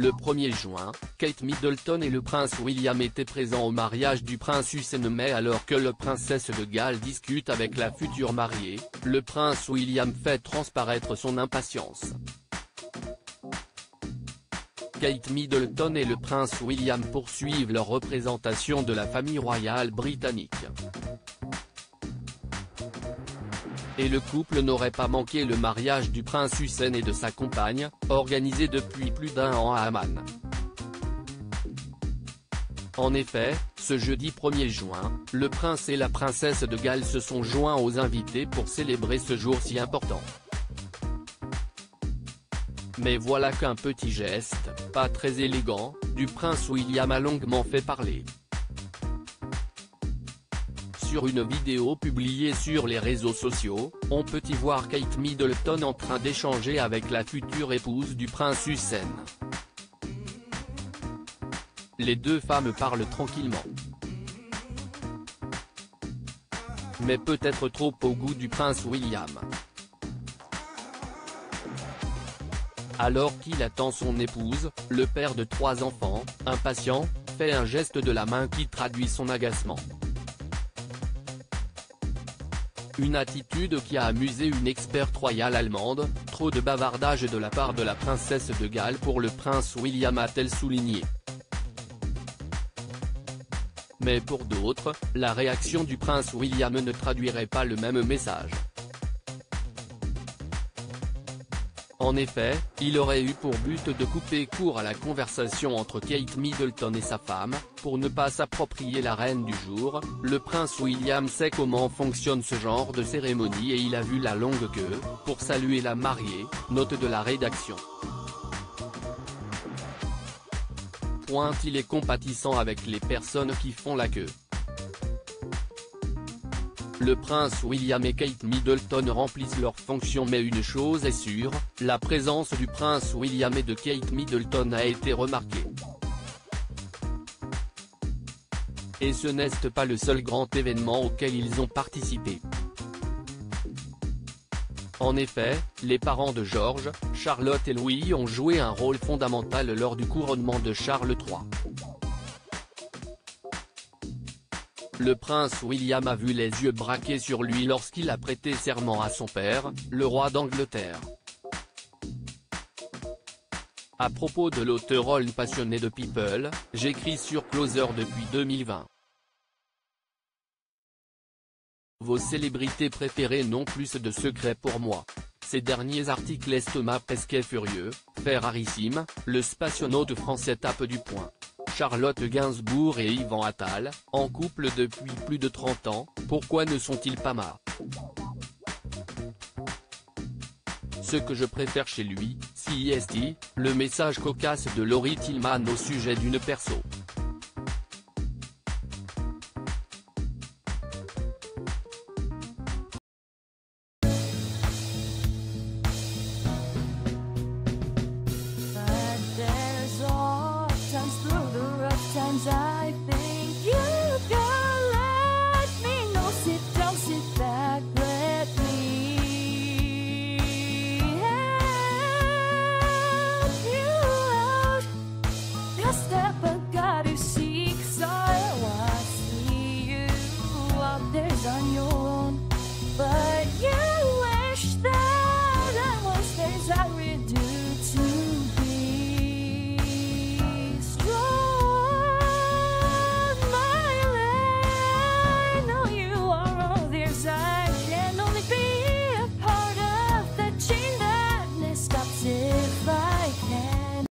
Le 1er juin, Kate Middleton et le prince William étaient présents au mariage du prince Hussein, mais alors que la princesse de Galles discute avec la future mariée, le prince William fait transparaître son impatience. Kate Middleton et le prince William poursuivent leur représentation de la famille royale britannique. Et le couple n'aurait pas manqué le mariage du prince Hussein et de sa compagne, organisé depuis plus d'1 an à Amman. En effet, ce jeudi 1er juin, le prince et la princesse de Galles se sont joints aux invités pour célébrer ce jour si important. Mais voilà qu'un petit geste, pas très élégant, du prince William a longuement fait parler. Sur une vidéo publiée sur les réseaux sociaux, on peut y voir Kate Middleton en train d'échanger avec la future épouse du prince Hussein. Les deux femmes parlent tranquillement. Mais peut-être trop au goût du prince William. Alors qu'il attend son épouse, le père de 3 enfants, impatient, fait un geste de la main qui traduit son agacement. Une attitude qui a amusé une experte royale allemande. Trop de bavardage de la part de la princesse de Galles pour le prince William, a-t-elle souligné. Mais pour d'autres, la réaction du prince William ne traduirait pas le même message. En effet, il aurait eu pour but de couper court à la conversation entre Kate Middleton et sa femme, pour ne pas s'approprier la reine du jour. Le prince William sait comment fonctionne ce genre de cérémonie et il a vu la longue queue, pour saluer la mariée, note de la rédaction. Il est compatissant avec les personnes qui font la queue. Le prince William et Kate Middleton remplissent leurs fonctions, mais une chose est sûre, la présence du prince William et de Kate Middleton a été remarquée. Et ce n'est pas le seul grand événement auquel ils ont participé. En effet, les parents de George, Charlotte et Louis ont joué un rôle fondamental lors du couronnement de Charles III. Le prince William a vu les yeux braqués sur lui lorsqu'il a prêté serment à son père, le roi d'Angleterre. À propos de l'auteur passionné de People, j'écris sur Closer depuis 2020. Vos célébrités préférées n'ont plus de secrets pour moi. Ces derniers articles laissent Thomas Pesquet furieux, fait rarissime, le spationaute français tape du poing. Charlotte Gainsbourg et Yvan Attal, en couple depuis plus de 30 ans, pourquoi ne sont-ils pas marres? Ce que je préfère chez lui, CST, le message cocasse de Laurie Tillman au sujet d'une perso.